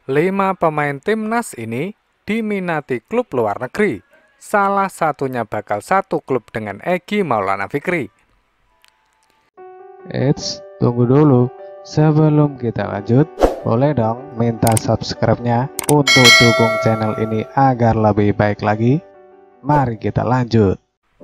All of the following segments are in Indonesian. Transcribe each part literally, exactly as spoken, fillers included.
Lima pemain timnas ini diminati klub luar negeri. Salah satunya bakal satu klub dengan Egy Maulana Fikri. Eits, tunggu dulu. Sebelum kita lanjut, boleh dong minta subscribe-nya untuk dukung channel ini agar lebih baik lagi. Mari kita lanjut.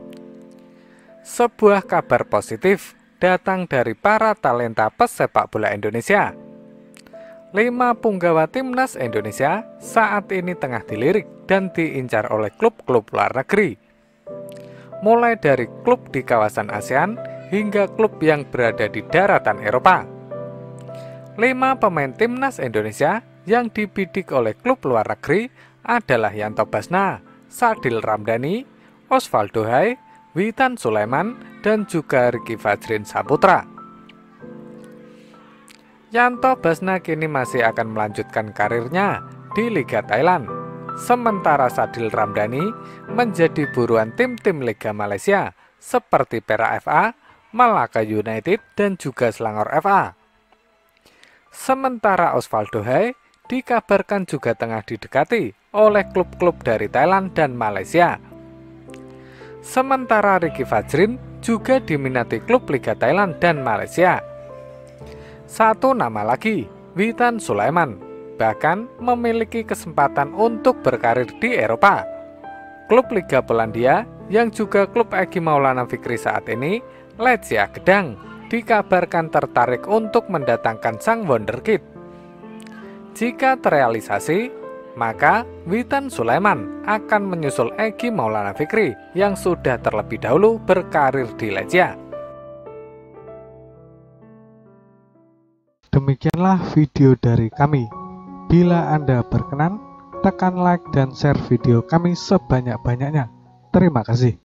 Sebuah kabar positif datang dari para talenta pesepak bola Indonesia. Lima punggawa timnas Indonesia saat ini tengah dilirik dan diincar oleh klub-klub luar negeri. Mulai dari klub di kawasan ASEAN hingga klub yang berada di daratan Eropa. Lima pemain timnas Indonesia yang dibidik oleh klub luar negeri adalah Yanto Basna, Sadil Ramdhani, Osvaldo Hai, Witan Sulaiman, dan juga Ricky Fajrin Saputra. Yanto Basna kini masih akan melanjutkan karirnya di Liga Thailand, sementara Sadil Ramdhani menjadi buruan tim-tim Liga Malaysia seperti Perak F A, Malaka United, dan juga Selangor F A. Sementara Osvaldo Hai dikabarkan juga tengah didekati oleh klub-klub dari Thailand dan Malaysia. Sementara Ricky Fajrin juga diminati klub Liga Thailand dan Malaysia. Satu nama lagi, Witan Sulaiman, bahkan memiliki kesempatan untuk berkarir di Eropa. Klub Liga Polandia yang juga klub Egy Maulana Fikri saat ini, Lechia Gedang, dikabarkan tertarik untuk mendatangkan sang wonderkid. Jika terrealisasi, maka Witan Sulaiman akan menyusul Egy Maulana Fikri yang sudah terlebih dahulu berkarir di Lechia. Demikianlah video dari kami. Bila Anda berkenan, tekan like dan share video kami sebanyak-banyaknya. Terima kasih.